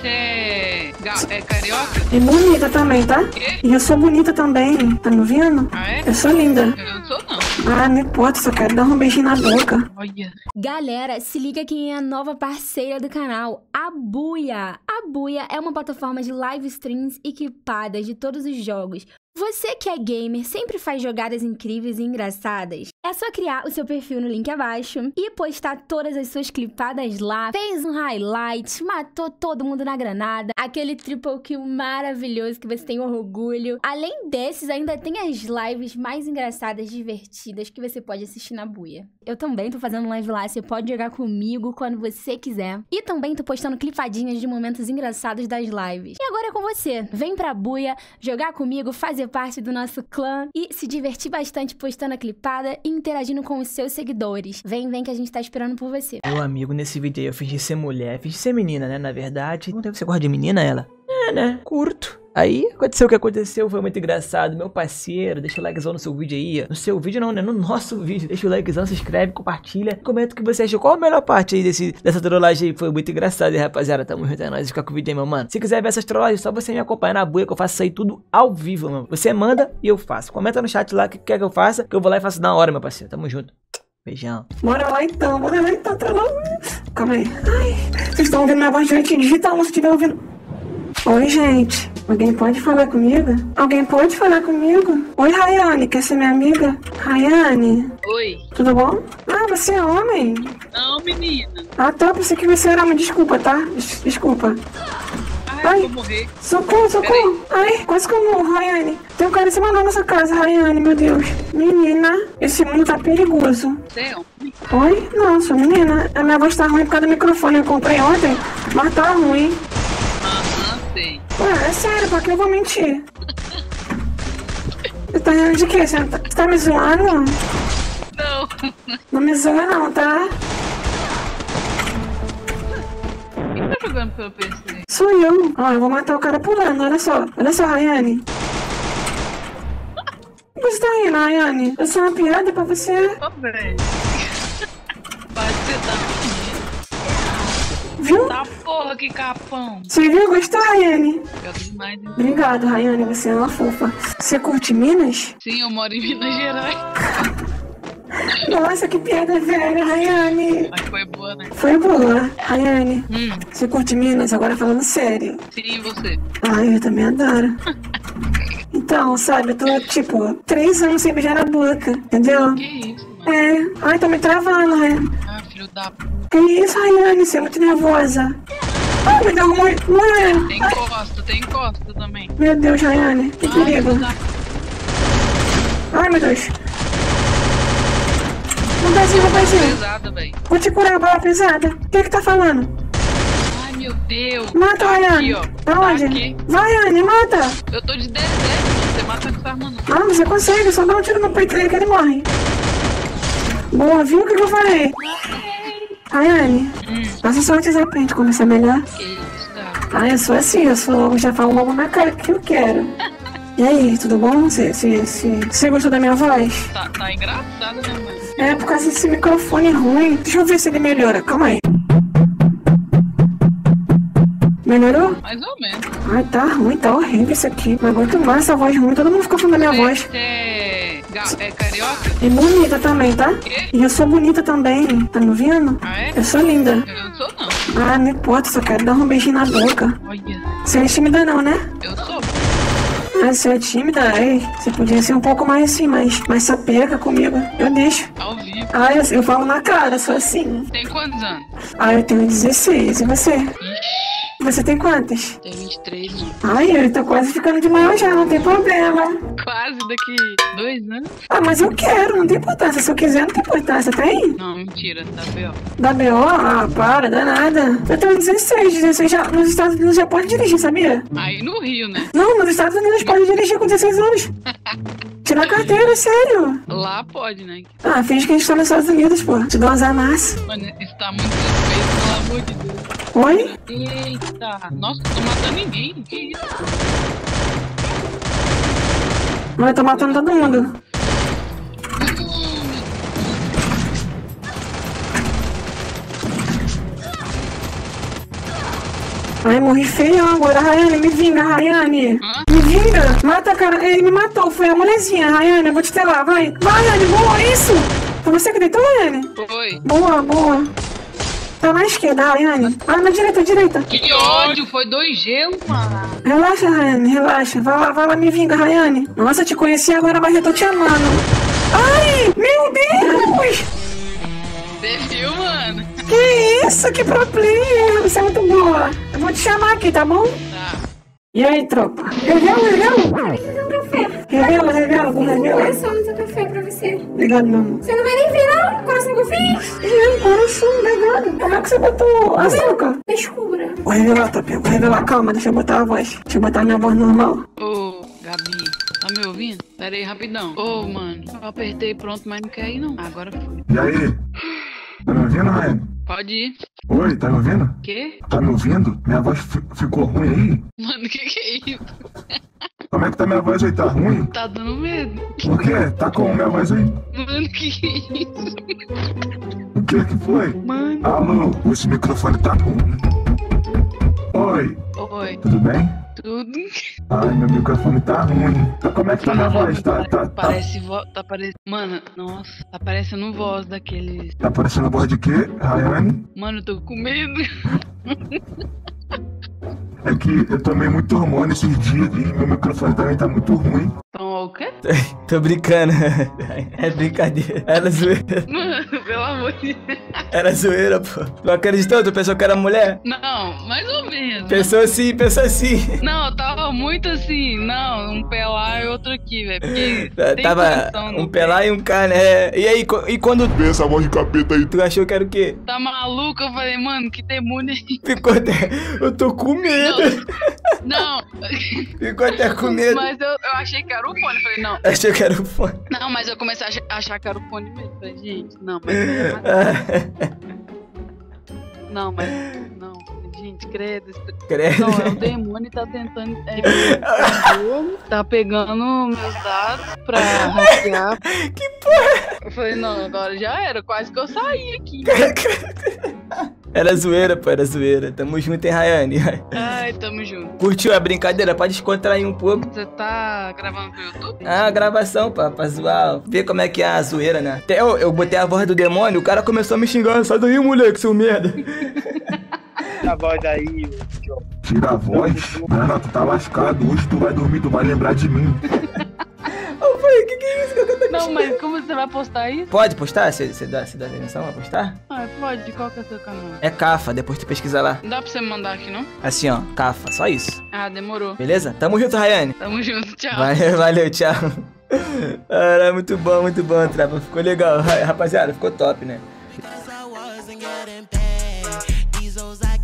é carioca? E bonita também, tá? E eu sou bonita também, tá me ouvindo? Ah, é? Eu sou linda. Eu não sou, não. Ah, não importa, só quero dar um beijinho na boca. Olha. Galera, se liga quem é a nova parceira do canal, a Buia. A Buia é uma plataforma de live streams equipada de todos os jogos. Você que é gamer, sempre faz jogadas incríveis e engraçadas? É só criar o seu perfil no link abaixo e postar todas as suas clipadas lá. Fez um highlight, matou todo mundo na granada, aquele triple kill maravilhoso que você tem orgulho. Além desses, ainda tem as lives mais engraçadas, divertidas que você pode assistir na Buia. Eu também tô fazendo live lá, você pode jogar comigo quando você quiser. E também tô postando clipadinhas de momentos engraçados das lives. E agora é com você. Vem pra Buia, jogar comigo, fazer parte do nosso clã e se divertir bastante postando a clipada e interagindo com os seus seguidores. Vem que a gente tá esperando por você. Meu amigo, nesse vídeo aí eu fingi ser mulher, fingi ser menina, né? Na verdade, não deve ser gosta de menina, ela? É, né? Curto. Aí, aconteceu o que aconteceu, foi muito engraçado. Meu parceiro, deixa o likezão no seu vídeo aí. No seu vídeo não, né? No nosso vídeo. Deixa o likezão, se inscreve, compartilha. Comenta o que você achou. Qual a melhor parte aí dessa trollagem aí? Foi muito engraçado, hein, rapaziada? Tamo junto, é nóis. Fica com o vídeo aí, meu mano. Se quiser ver essas trollagens, é só você me acompanhar na Buia, que eu faço isso aí tudo ao vivo, mano. Você manda e eu faço. Comenta no chat lá o que quer que eu faça, que eu vou lá e faço na hora, meu parceiro. Tamo junto. Beijão. Bora lá então, Calma aí. Ai, vocês estão ouvindo minha voz direitinho? Digita um se estiver ouvindo. Oi, gente. Alguém pode falar comigo? Alguém pode falar comigo? Oi, Rayane, quer ser minha amiga? Rayane. Oi. Tudo bom? Ah, você é homem? Não, menina. Ah, tá, pensei que você era homem. Desculpa, tá? Desculpa. Ai, eu vou morrer. Socorro. Ai, quase que eu morro, Rayane. Tem um cara em cima da nossa casa, Rayane, meu Deus. Menina, esse mundo tá perigoso. Você é homem? Oi? Não, sou menina. A minha voz tá ruim por causa do microfone. Eu comprei ontem, mas tá ruim. Sei. Ué, é sério, pra que eu vou mentir? Você tá rindo de quê? Você tá me zoando? Não. Não me zoa não, tá? Quem tá jogando pelo PC? Sou eu. Ó, eu vou matar o cara pulando, olha só. Olha só, Rayane. Você tá rindo, Rayane? Eu sou uma piada pra você. Ô, velho. Pode ser da Viu? Tá porra, que capão. Você viu? Gostou, Rayane? Joga demais, hein? Obrigado, Rayane. Você é uma fofa. Você curte Minas? Sim, eu moro em Minas Gerais. Nossa, que piada velha, Rayane. Mas foi boa, né? Foi boa. Rayane, você curte Minas? Agora falando sério. Sim, você. Ai, eu também adoro. Então, sabe, eu tô, tipo, 3 anos sem beijar na boca, entendeu? Que isso, mano? É. Ai, tô me travando, Rayane. Ah, filho da p... Que isso, Rayane? Você é muito nervosa. Ai, me deu muito, Rayane. Tem encosta também. Meu Deus, Rayane, que perigo. Ai, meu Deus. Um pezinho. Pesada, velho. Vou te curar a bala pesada. O que tá falando? Ai, meu Deus. Mata, Tá Rayane. aqui, ó. Pra Tá onde? aqui. Vai, Rayane, mata. Eu tô de 10, mano. Você mata com essa arma, não. Ah, você consegue, só dá um tiro no peito dele que ele morre. Boa, viu o que eu falei? Rayane, passa só o WhatsApp pra gente conversar melhor. Que isso, cara. Ah, eu sou assim, eu já falo logo na cara que eu quero. E aí, tudo bom? Você gostou da minha voz? Tá engraçado, né, mano? É, por causa desse microfone ruim. Deixa eu ver se ele melhora, calma aí. Melhorou? Mais ou menos. Ai, tá ruim, tá horrível isso aqui. Não aguento mais essa voz ruim, todo mundo fica falando da minha voz. Você é carioca? E bonita também, tá? E eu sou bonita também, tá me ouvindo? Ah, é? Eu sou linda. Eu não sou, não. Ah, não importa, só quero dar um beijinho na boca. Olha. Você não é tímida não, né? Eu sou. Ah, você é tímida? Ai, você podia ser um pouco mais assim, mais sapega comigo. Eu deixo. Ao vivo. Ah, eu falo na cara, sou assim. Tem quantos anos? Ah, eu tenho 16, e você? Ixi, Você tem quantos? tem 23, mano. Ai, eu tô quase ficando de maior já, não tem problema. Quase daqui 2 anos? Ah, mas eu quero, não tem importância. Se eu quiser, não tem importância, tem? Não, mentira, tá B.O. Da BO? Ah, para, dá nada. Eu tenho 16 já. Nos Estados Unidos já pode dirigir, sabia? Aí no Rio, né? Não, nos Estados Unidos pode dirigir com 16 anos. Tirar a carteira, sério. Lá pode, né? Ah, finge que a gente tá nos Estados Unidos, pô. Te dou umas amassas. Mano, isso tá muito suspeito, pelo amor de Deus. Oi? Eita. Nossa, tô matando ninguém. Que isso? Mas eu tô matando todo mundo. Ai, morri feio agora, Rayane, me vinga, Rayane. Me vinga. Mata, cara. Ele me matou, foi a mulherzinha, Rayane, eu vou te telar, vai. Vai, Rayane, boa, isso. Foi você que deitou, Rayane? Foi. Boa, boa. Tá na esquerda, Rayane. Ah, na direita, direita. Que ódio, foi 2 gelos, mano. Relaxa, Rayane, relaxa. Vai lá, me vinga, Rayane. Nossa, te conheci agora, mas eu tô te amando. Ai, meu Deus. Você viu, mano? Que isso, que pro player. Você é muito boa. Eu vou te chamar aqui, tá bom? Tá. E aí, tropa? Revela, com revela. É só no seu café pra você. Obrigado, meu amor. Você não vai nem ver, não? Coração que eu fiz? Coração, obrigado. Como é que você botou açúcar? Descubra. Vou revelar, Topinha, vou revelar. Calma, deixa eu botar a voz. Deixa eu botar a minha voz normal. Ô, Gabi, tá me ouvindo? Pera aí, rapidão. Ô, mano, eu apertei pronto, mas não quer ir, não. Agora foi. E aí? Tá me ouvindo, Ryan? Pode ir. Oi, tá me ouvindo? Quê? Tá me ouvindo? Minha voz ficou ruim aí? Mano, que é isso? Como é que tá minha voz aí? Tá ruim? Tá dando medo. Por quê? Tá como minha voz aí? Mano, que é isso? O que foi? Mano. Alô, esse microfone tá ruim. Oi, Oi, tudo bem? tudo? Ai, meu microfone tá ruim. Como é que tá minha voz? Parece voz. Tá parecendo. Mano, nossa, tá parecendo voz daqueles. Tá parecendo voz de quê, Rayane? Mano, eu tô com medo. É que eu tomei muito hormônio esses dias e meu microfone também tá muito ruim. Então, o quê? Tô brincando. É brincadeira. Era zoeira. Mano, pelo amor de Deus. Era zoeira, pô. Não acreditou? Tu pensou que era mulher? Não, mais ou menos. Pensou assim, pensou assim. Não, eu tava muito assim. Não, um pé lá e outro aqui, velho. Porque tem Tava condição, um não pé lá e um cá, né? E aí, e quando Vê essa voz de capeta aí. tu achou que era o quê? Tá maluco? Eu falei, mano, que demônio é Ficou até... Eu tô com medo. Não, Ficou até com medo. mas eu achei que era o fone. Falei, não. Achei que era o fone. Não, mas eu comecei a achar que era o fone mesmo. Falei, gente, não, mas. Não, mas. Não, gente, credo. Credo. Não, é o demônio tá tentando. Tá pegando meus dados pra hackear. Que porra. Eu falei, não, agora já era. Quase que eu saí aqui. Era zoeira, pô, era zoeira. Tamo junto, hein, Rayane? Ai, tamo junto. Curtiu a brincadeira? Pode descontrair um pouco. Você tá gravando pro YouTube? Ah, gravação, pá, pra zoar. Ver como é que é a zoeira, né? Até eu botei a voz do demônio, o cara começou a me xingar. Sai daí, moleque, seu merda. A voz daí, Tira a voz. Mano, tu tá lascado. Hoje tu vai dormir, tu vai lembrar de mim. Eu falei, que é isso que eu tô me Não, xingando? mas como você vai postar isso? Pode postar? Você dá atenção a postar? Ah, pode. Qual que é o seu canal? É Cafa, depois tu pesquisa lá. Não dá pra você me mandar aqui, não? Assim, ó, Cafa, só isso. Ah, demorou. Beleza? Tamo junto, Rayane. Tamo junto, tchau. Valeu, tchau. Cara, muito bom, trapa. Ficou legal. Rapaziada, ficou top, né? Cause I wasn't getting paid. These hoes I